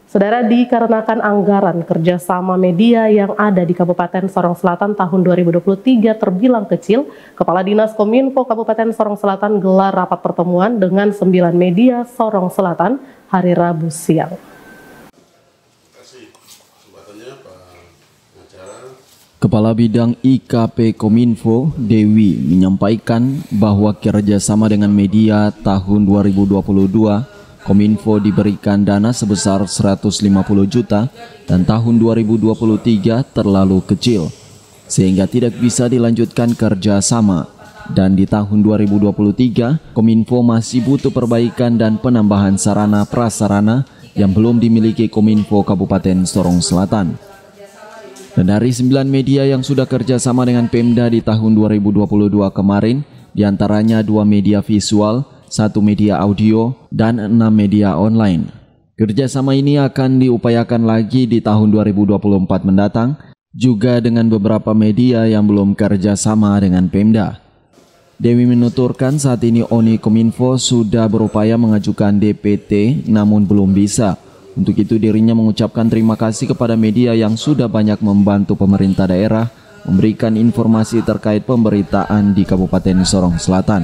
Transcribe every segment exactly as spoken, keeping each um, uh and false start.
Saudara, dikarenakan anggaran kerjasama media yang ada di Kabupaten Sorong Selatan tahun dua ribu dua puluh tiga terbilang kecil, Kepala Dinas Kominfo Kabupaten Sorong Selatan gelar rapat pertemuan dengan sembilan media Sorong Selatan hari Rabu siang. Kepala Bidang I K P Kominfo, Dewi, menyampaikan bahwa kerjasama dengan media tahun dua ribu dua puluh dua, Kominfo diberikan dana sebesar seratus lima puluh juta dan tahun dua ribu dua puluh tiga terlalu kecil, sehingga tidak bisa dilanjutkan kerjasama. Dan di tahun dua ribu dua puluh tiga, Kominfo masih butuh perbaikan dan penambahan sarana prasarana yang belum dimiliki Kominfo Kabupaten Sorong Selatan. Dan dari sembilan media yang sudah kerjasama dengan Pemda di tahun dua ribu dua puluh dua kemarin, diantaranya dua media visual, satu media audio, dan enam media online. Kerjasama ini akan diupayakan lagi di tahun dua ribu dua puluh empat mendatang, juga dengan beberapa media yang belum kerjasama dengan Pemda. Dewi menuturkan saat ini ONI Kominfo sudah berupaya mengajukan D P T namun belum bisa. Untuk itu dirinya mengucapkan terima kasih kepada media yang sudah banyak membantu pemerintah daerah memberikan informasi terkait pemberitaan di Kabupaten Sorong Selatan.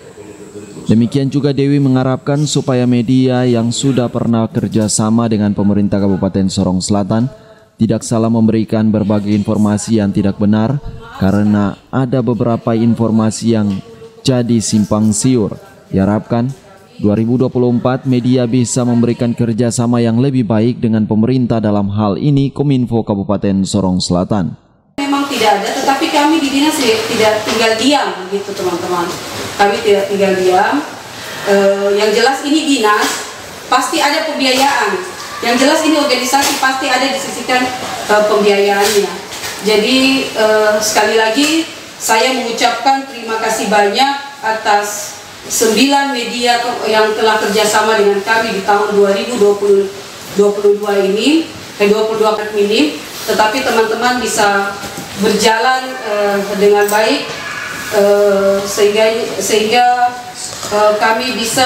Demikian juga Dewi mengharapkan supaya media yang sudah pernah kerjasama dengan pemerintah Kabupaten Sorong Selatan tidak salah memberikan berbagai informasi yang tidak benar, karena ada beberapa informasi yang jadi simpang siur. Diharapkan dua ribu dua puluh empat media bisa memberikan kerjasama yang lebih baik dengan pemerintah, dalam hal ini Kominfo Kabupaten Sorong Selatan. Memang tidak ada, tetapi kami di dinas tidak tinggal diam gitu teman-teman. Kami tidak tinggal diam. E, yang jelas ini dinas pasti ada pembiayaan. Yang jelas ini organisasi pasti ada disisikan e, pembiayaannya. Jadi e, sekali lagi saya mengucapkan terima kasih banyak atas sembilan media yang telah kerjasama dengan kami di tahun dua ribu dua puluh dua ini, eh, dua puluh dua ini, tetapi teman-teman bisa berjalan uh, dengan baik uh, sehingga sehingga uh, kami bisa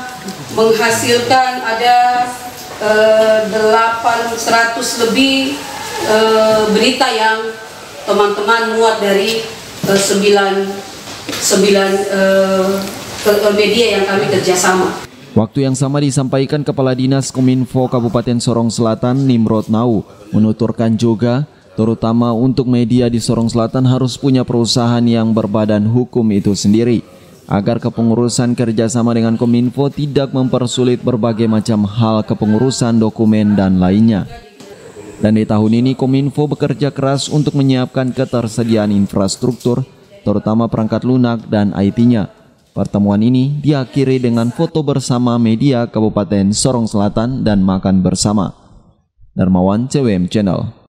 menghasilkan ada uh, delapan ratus lebih uh, berita yang teman-teman muat dari uh, sembilan sembilan uh, media yang kami kerjasama. Waktu yang sama disampaikan Kepala Dinas Kominfo Kabupaten Sorong Selatan, Nimrod Nau, menuturkan juga, terutama untuk media di Sorong Selatan harus punya perusahaan yang berbadan hukum itu sendiri, agar kepengurusan kerjasama dengan Kominfo tidak mempersulit berbagai macam hal kepengurusan dokumen dan lainnya. Dan di tahun ini Kominfo bekerja keras untuk menyiapkan ketersediaan infrastruktur, terutama perangkat lunak dan I T-nya. Pertemuan ini diakhiri dengan foto bersama media Kabupaten Sorong Selatan dan makan bersama. Darmawan, C W M Channel.